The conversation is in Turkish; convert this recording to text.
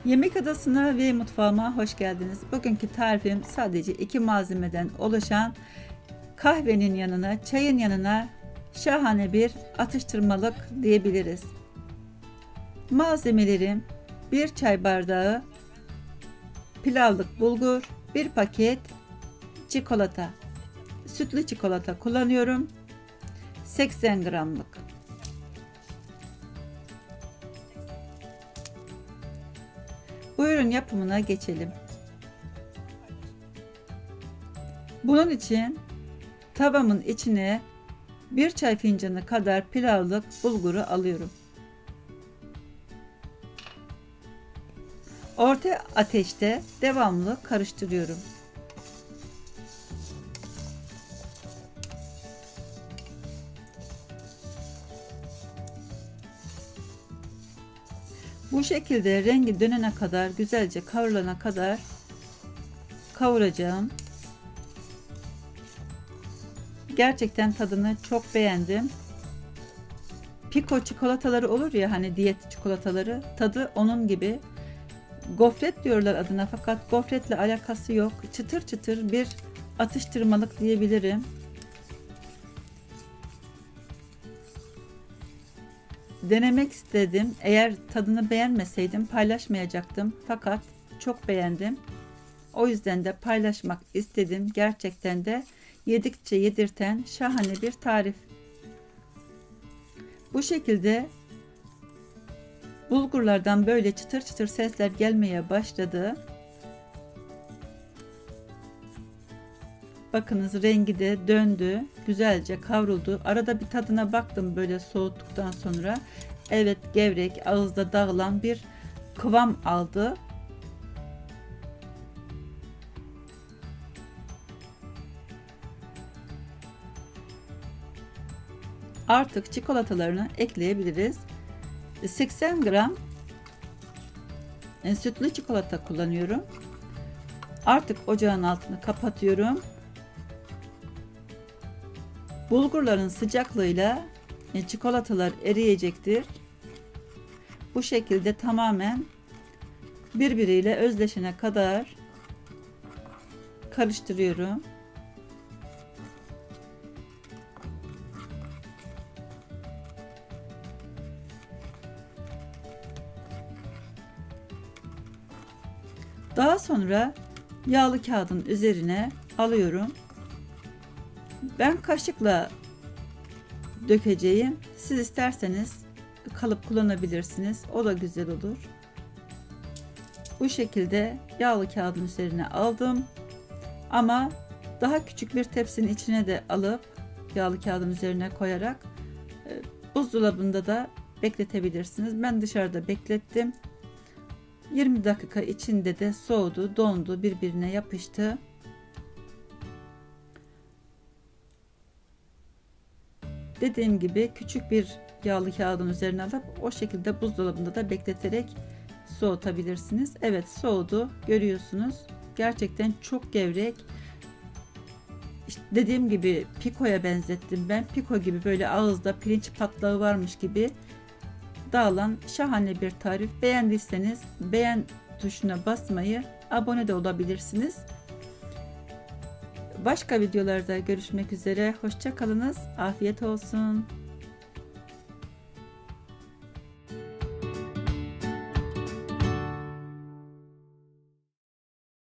Yemek Adası'na ve mutfağıma hoş geldiniz. Bugünkü tarifim sadece 2 malzemeden oluşan kahvenin yanına, çayın yanına şahane bir atıştırmalık diyebiliriz. Malzemelerim: 1 çay bardağı pilavlık bulgur, 1 paket çikolata. Sütlü çikolata kullanıyorum. 80 gramlık. Buyurun yapımına geçelim. Bunun için tavamın içine 1 çay fincanı kadar pilavlık bulguru alıyorum. Orta ateşte devamlı karıştırıyorum. Bu şekilde rengi dönene kadar, güzelce kavrulana kadar kavuracağım. Gerçekten tadını çok beğendim. Piko çikolataları olur ya, hani diyet çikolataları, tadı onun gibi. Gofret diyorlar adına, fakat gofretle alakası yok. Çıtır çıtır bir atıştırmalık diyebilirim. Denemek istedim. Eğer tadını beğenmeseydim paylaşmayacaktım. Fakat çok beğendim. O yüzden de paylaşmak istedim. Gerçekten de yedikçe yedirten şahane bir tarif. Bu şekilde bulgurlardan böyle çıtır çıtır sesler gelmeye başladı. Bakınız, rengi de döndü. Güzelce kavruldu. Arada bir tadına baktım böyle soğuttuktan sonra. Evet, gevrek, ağızda dağılan bir kıvam aldı. Artık çikolatalarını ekleyebiliriz. 80 gram sütlü çikolata kullanıyorum. Artık ocağın altını kapatıyorum. Bulgurların sıcaklığıyla çikolatalar eriyecektir. Bu şekilde tamamen birbiriyle özleşene kadar karıştırıyorum. Daha sonra yağlı kağıdın üzerine alıyorum. Ben kaşıkla dökeceğim. Siz isterseniz kalıp kullanabilirsiniz. O da güzel olur. Bu şekilde yağlı kağıdın üzerine aldım. Ama daha küçük bir tepsinin içine de alıp yağlı kağıdın üzerine koyarak buzdolabında da bekletebilirsiniz. Ben dışarıda beklettim. 20 dakika içinde de soğudu, dondu, birbirine yapıştı. Dediğim gibi küçük bir yağlı kağıdın üzerine alıp o şekilde buzdolabında da bekleterek soğutabilirsiniz. Evet, soğudu, görüyorsunuz. Gerçekten çok gevrek. İşte dediğim gibi pikoya benzettim ben. Piko gibi böyle ağızda pirinç patlağı varmış gibi dağılan şahane bir tarif. Beğendiyseniz beğen tuşuna basmayı, abone de olabilirsiniz. Başka videolarda görüşmek üzere. Hoşça kalınız. Afiyet olsun.